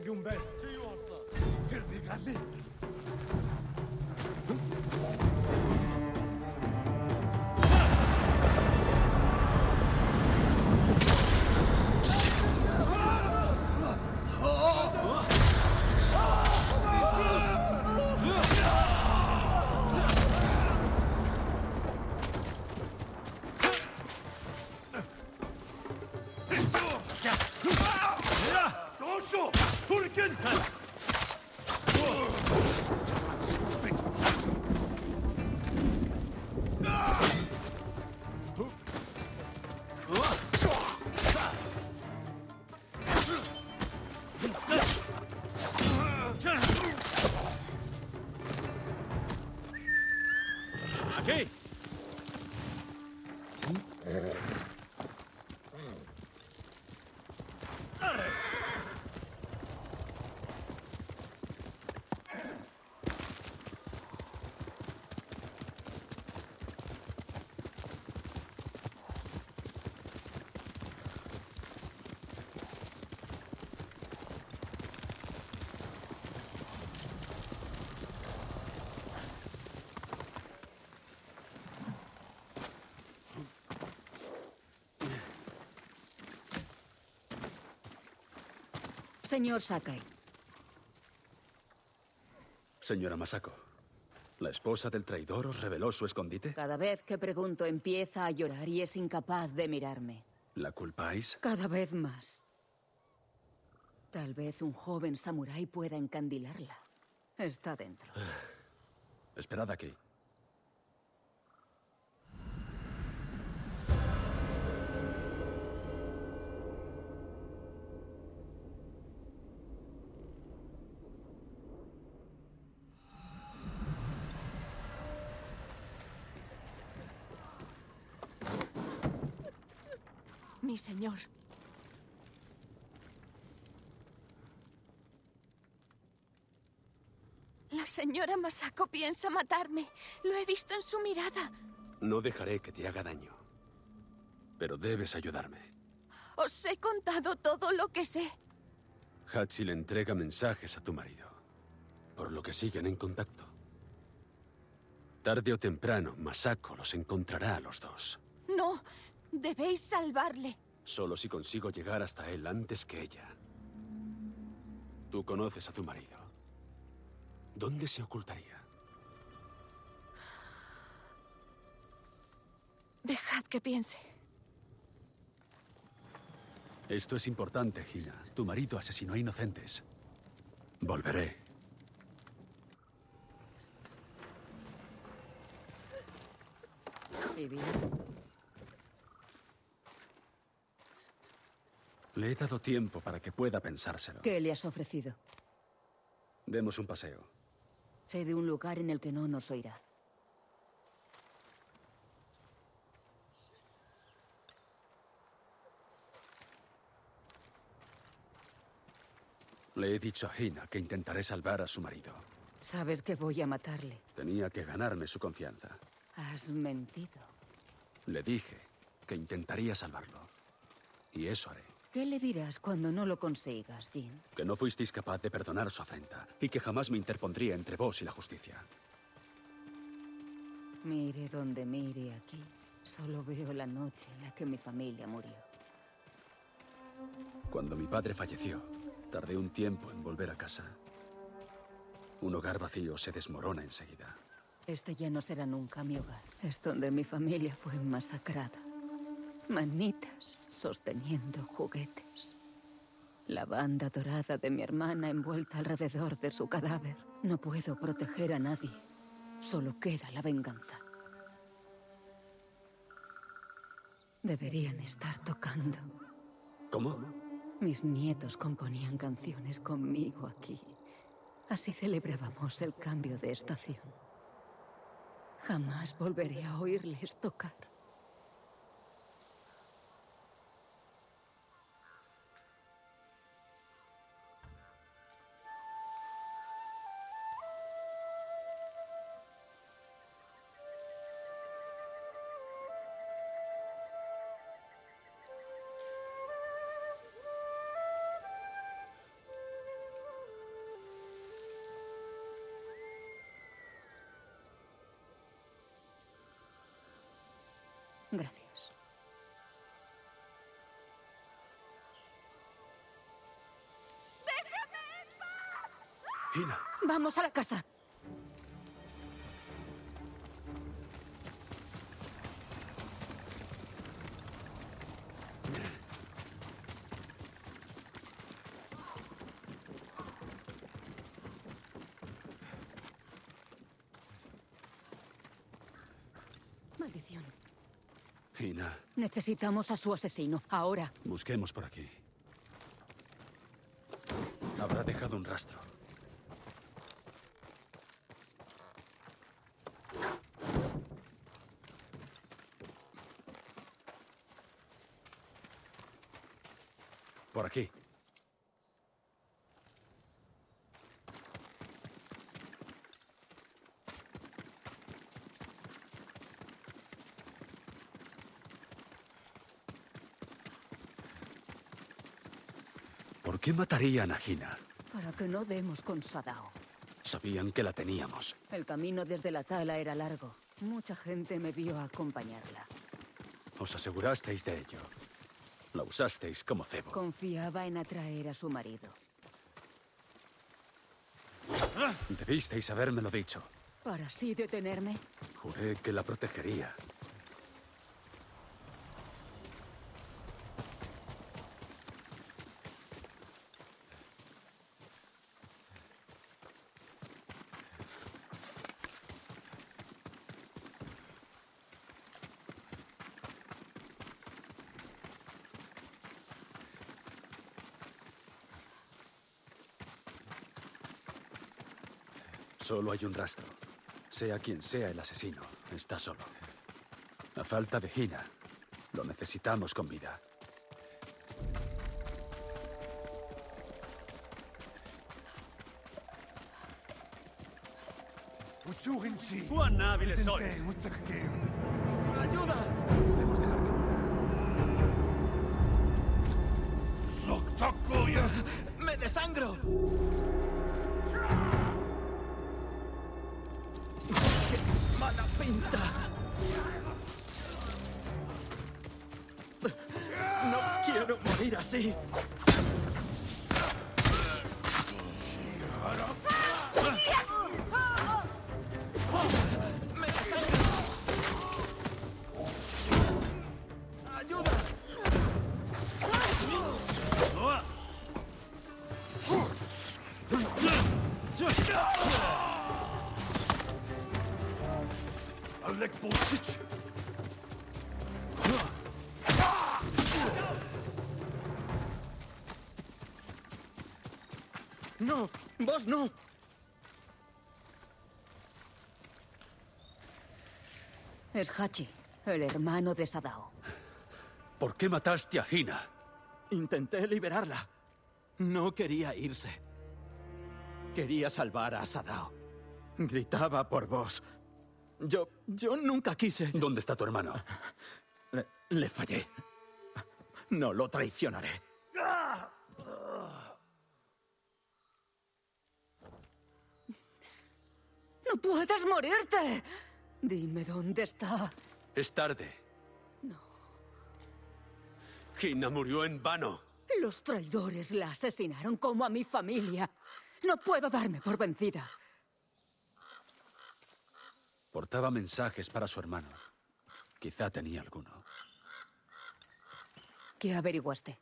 юм байна. Чи юу харсан? Тэр нэг али. Aquí. Señor Sakai. Señora Masako, ¿la esposa del traidor os reveló su escondite? Cada vez que pregunto empieza a llorar y es incapaz de mirarme. ¿La culpáis? Cada vez más. Tal vez un joven samurái pueda encandilarla. Está dentro. Esperad aquí. Mi señor. La señora Masako piensa matarme. Lo he visto en su mirada. No dejaré que te haga daño. Pero debes ayudarme. Os he contado todo lo que sé. Hachi le entrega mensajes a tu marido, por lo que siguen en contacto. Tarde o temprano, Masako los encontrará a los dos. No, debéis salvarle. Solo si consigo llegar hasta él antes que ella. Tú conoces a tu marido. ¿Dónde se ocultaría? Dejad que piense. Esto es importante, Hina. Tu marido asesinó a inocentes. Volveré. ¿Y bien? Le he dado tiempo para que pueda pensárselo. ¿Qué le has ofrecido? Demos un paseo. Sé de un lugar en el que no nos oirá. Le he dicho a Hina que intentaré salvar a su marido. Sabes que voy a matarle. Tenía que ganarme su confianza. Has mentido. Le dije que intentaría salvarlo. Y eso haré. ¿Qué le dirás cuando no lo consigas, Jin? Que no fuisteis capaz de perdonar su afrenta y que jamás me interpondría entre vos y la justicia. Mire donde mire aquí. Solo veo la noche en la que mi familia murió. Cuando mi padre falleció, tardé un tiempo en volver a casa. Un hogar vacío se desmorona enseguida. Este ya no será nunca mi hogar. Es donde mi familia fue masacrada. Manitas sosteniendo juguetes. La banda dorada de mi hermana envuelta alrededor de su cadáver. No puedo proteger a nadie. Solo queda la venganza. Deberían estar tocando. ¿Cómo? Mis nietos componían canciones conmigo aquí. Así celebrábamos el cambio de estación. Jamás volveré a oírles tocar. Gracias. Hina. ¡Vamos a la casa! Maldición. Hina, Necesitamos a su asesino, ahora. busquemos por aquí. Habrá dejado un rastro. Por aquí. ¿Por qué matarían a Hina? Para que no demos con Sadao. Sabían que la teníamos. El camino desde la tala era largo. Mucha gente me vio acompañarla. Os asegurasteis de ello. La usasteis como cebo. Confiaba en atraer a su marido. Debisteis habérmelo dicho. Para así detenerme. Juré que la protegería. Solo hay un rastro. Sea quien sea el asesino, está solo. A falta de Hina, lo necesitamos con vida. ¡Cuán hábiles sois! ¡Ayuda! Podemos dejar que muera. ¡Me desangro! ¡Qué mala pinta! No quiero morir así. ¡Me desangro! ¡Ayuda! Alec Bolsich! ¡No! ¡Vos no! Es Hachi, el hermano de Sadao. ¿Por qué mataste a Hina? Intenté liberarla. No quería irse. Quería salvar a Sadao. Gritaba por vos. Yo nunca quise. ¿Dónde está tu hermano? Le fallé. No lo traicionaré. ¡No puedes morirte! Dime dónde está. Es tarde. No. Hina murió en vano. Los traidores la asesinaron como a mi familia. No puedo darme por vencida. Portaba mensajes para su hermano. Quizá tenía alguno. ¿Qué averiguaste?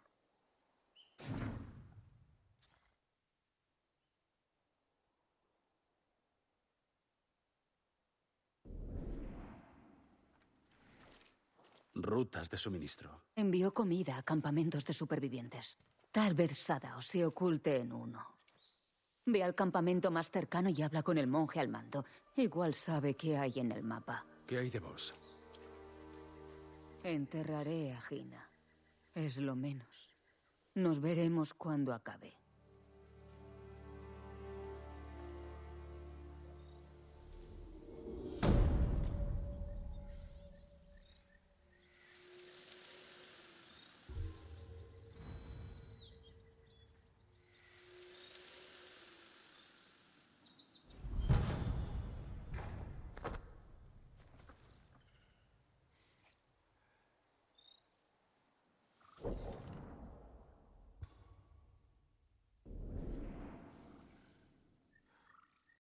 Rutas de suministro. Envió comida a campamentos de supervivientes. Tal vez Sadao se oculte en uno. Ve al campamento más cercano y habla con el monje al mando. Igual sabe qué hay en el mapa. ¿Qué hay de vos? Enterraré a Hina. Es lo menos. Nos veremos cuando acabe.